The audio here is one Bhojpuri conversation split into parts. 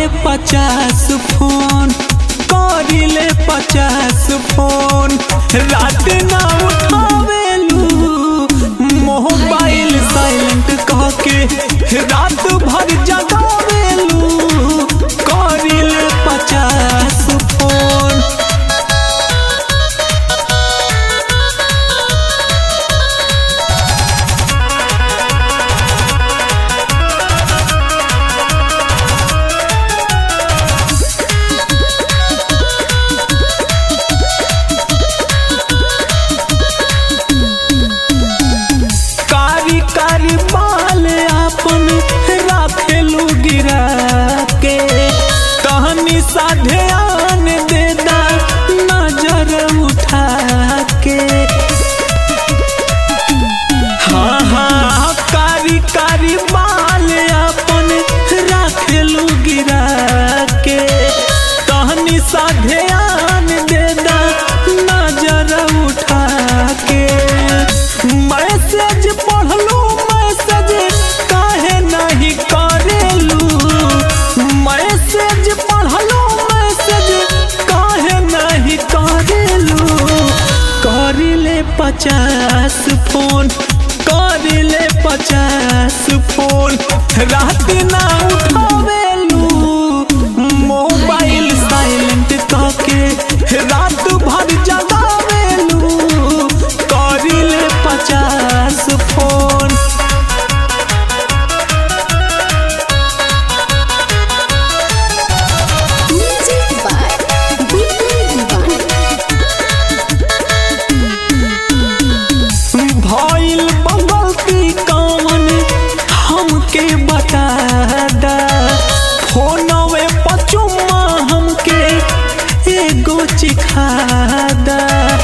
50 फोन, करिले 50 फोन, रात ना उठावेलू मोबाइल साइलेंट कह के, रात भर जगावेलू करिले 50 फोन। कारी बाल अपन राखेलू गिरा के, कहनी सा ध्यान देदा नजर उठा के। हाँ हाँ कारी कारी बाल अपन राखेलू गिरा के, कहनी सा ध्यान देदा नजर उठा के। मैसेज पढ़लू मैसेज काहे नहीं करेलू, मैसेज पढ़लू मैसेज काहे नहीं करेलू, करिले 50 फोन, करिले 50 फोन, रात ना उठावेलू मोबाइल साइलेंट कह के, रात भर जगावेलू करिले 50 फोन। भइल बगलती कौन हमके बता दा, फोनवे पचुम्मा हमके एगो चिखा दा।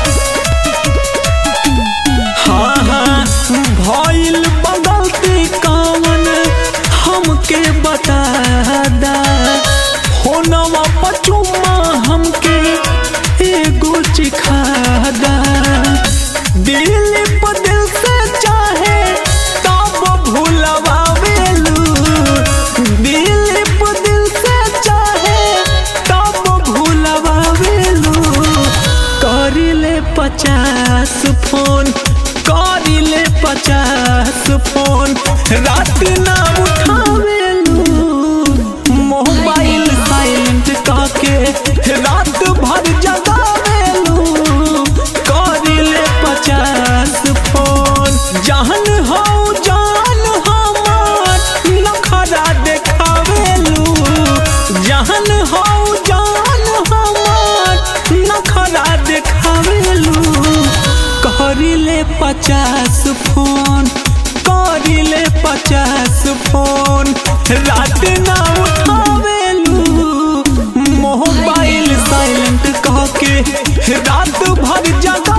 हाँ हाँ भइल बगलती कौन हमके बता दा, फोनवा पचुम्मा हमके एगो चिखा दा। दिल पर दिल से चाहे तब भूलवावेलू, दिल पर दिल से चाहे तब भूलवावेलू, करिले 50 फोन, करिले 50 फोन, रात ना उठावेलू मोबाइल साइलेंट कह के, रात भर जगावेलू करिले 50 फोन। जान हो जान हमार नखरा देखावेलू, जान हो जान हमार नखरा देखावेलू, करिले 50 फोन, करिले 50 फोन, रात ना उठावेलू मोबाइल साइलेंट कह के, रात भर जगा